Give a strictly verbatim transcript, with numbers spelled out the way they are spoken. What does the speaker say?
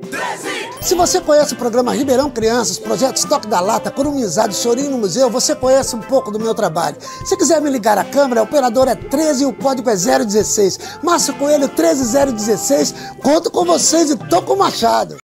Se você conhece o programa Ribeirão Crianças, projetos Toque da Lata, Curumizade, Chorinho no Museu, você conhece um pouco do meu trabalho. Se quiser me ligar a câmera, o operador é treze e o código é zero dezesseis. Márcio Coelho, treze zero dezesseis. Conto com vocês e tô com o Machado.